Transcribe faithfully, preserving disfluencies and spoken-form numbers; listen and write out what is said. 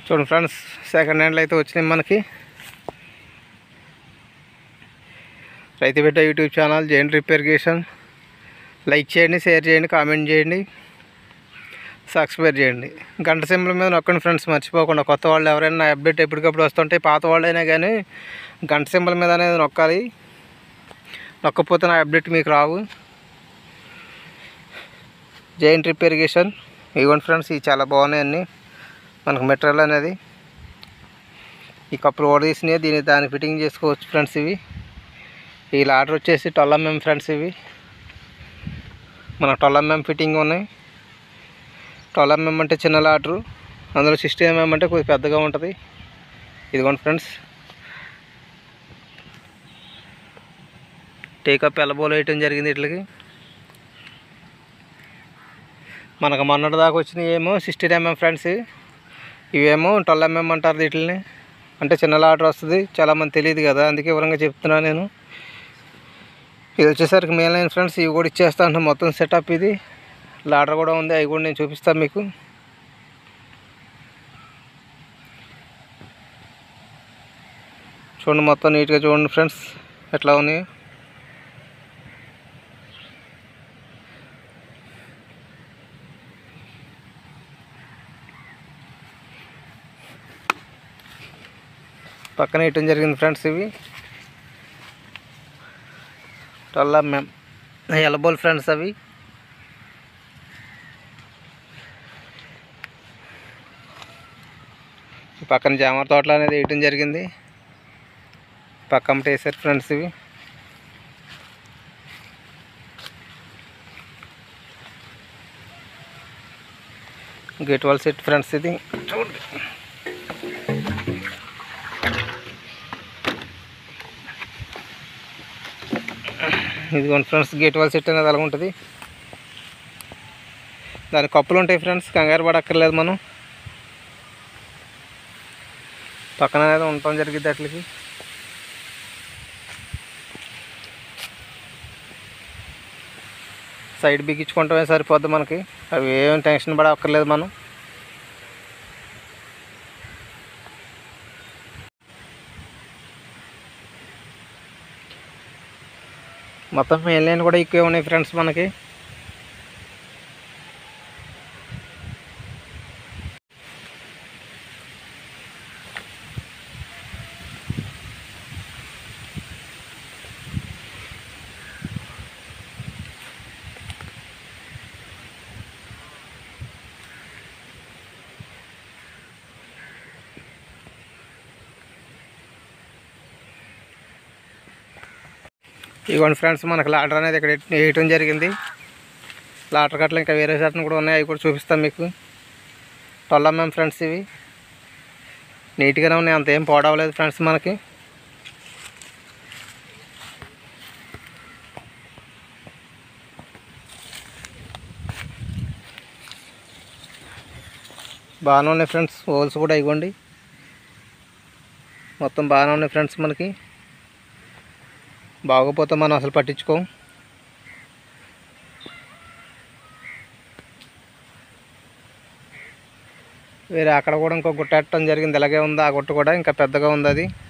చూడండి friends, second హ్యాండ్లు అయితే వచ్చినాయి మనకి. రైతు బిడ్డ యూట్యూబ్ ఛానల్ జైన్ రిపేర్గేషన్. లైక్ చేయండి, షేర్ చేయండి, కామెంట్ చేయండి, సబ్స్క్రైబ్ చేయండి. గంట సింబల్ మీద నొక్కండి ఫ్రెండ్స్, మర్చిపోకుండా. కొత్త వాళ్ళు ఎవరైనా అప్డేట్ ఎప్పటికప్పుడు వస్తుంటే, పాత వాళ్ళైనా కానీ గంట సింబల్ మీద అనేది నొక్కాలి. నొక్కపోతే నా అప్డేట్ మీకు రావు. జైన్ రిపేర్గేషన్. ఇవ్వండి ఫ్రెండ్స్, ఇవి చాలా బాగున్నాయి అన్నీ. మనకు మెటీరియల్ అనేది ఈ కప్పులు ఓడదీసినాయి, దీన్ని దాన్ని ఫిట్టింగ్ చేసుకోవచ్చు ఫ్రెండ్స్. ఇవి ఈ లాడర్ వచ్చేసి ట్వెల్వ్ ఎంఎం ఫ్రెండ్స్. ఇవి మన ట్వెల్వ్ ఎంఎం ఫిట్టింగ్ ఉన్నాయి. ట్వెల్వ్ ఎంఎం అంటే చిన్న లాడరు, అందులో సిక్స్టీ ఎంఎం అంటే కొద్దిగా పెద్దగా ఉంటుంది. ఇదిగోండి ఫ్రెండ్స్, టేకప్ ఎలబోలు వేయటం జరిగింది వీటికి. మనకు మొన్నటి దాకా వచ్చినాయి ఏమో సిక్స్టీన్ ఎంఎం ఫ్రెండ్స్. ఇవేమో ట్వెల్వ్ ఎంఎం అంటారు వీటిని. అంటే చిన్న లాడర్ వస్తుంది, చాలామంది తెలియదు కదా, అందుకే వివరంగా చెప్తున్నాను నేను. ఇది వచ్చేసరికి మెయిన్ లైన్ ఫ్రెండ్స్. ఇవి కూడా ఇచ్చేస్తాను మొత్తం సెటప్. ఇది లాడర్ కూడా ఉంది, అవి కూడా నేను చూపిస్తాను మీకు. చూడండి, మొత్తం నీట్గా చూడండి ఫ్రెండ్స్ ఎట్లా ఉన్నాయి. పక్కన ఇవ్వటం జరిగింది ఫ్రెండ్స్. ఇవి ట్వెల్వ్ ఎంఎం ఎలబోల్ ఫ్రెండ్స్. అవి పక్కన జామర తోటలు అనేది వేయటం జరిగింది, పక్కన వేసారు ఫ్రెండ్స్. ఇవి గేట్ వాల్ సెట్ ఫ్రెండ్స్. ఇది చూడండి, ఇదిగోండి ఫ్రెండ్స్, గేట్ వాల్ సెట్ అనేది అలాగ ఉంటుంది. దాని కప్పులు ఉంటాయి ఫ్రెండ్స్, కంగారు పడక్కర్లేదు మనం. పక్కన అనేది ఉండటం జరిగింది. అట్లకి సైడ్ బిగించుకుంటామే సరిపోద్ది మనకి. అవి ఏం టెన్షన్ పడక్కర్లేదు మనం. మొత్తం మెయిన్ లైన్ కూడా ఎక్కువే ఉన్నాయి ఫ్రెండ్స్ మనకి. ఇవ్వండి ఫ్రెండ్స్, మనకు లాడర్ అనేది ఇక్కడ వేయటం జరిగింది. లాడర్ కట్టలు ఇంకా వేరే షర్ట్ని కూడా ఉన్నాయి, అవి కూడా చూపిస్తాం మీకు. Twelve mm friends. ఇవి నీట్గానే ఉన్నాయి, అంత ఏం పోడవలేదు ఫ్రెండ్స్ మనకి. బాగానే ఉన్నాయి ఫ్రెండ్స్. హోల్స్ కూడా ఇవ్వండి, మొత్తం బాగానే ఉన్నాయి ఫ్రెండ్స్ మనకి. బాగోపోతే మనం అసలు పట్టించుకోం. వేరే అక్కడ కూడా ఇంకో గుట్ట పెట్టడం జరిగింది, ఇలాగే ఉంది. ఆ గుట్ట కూడా ఇంకా పెద్దగా ఉంది అది.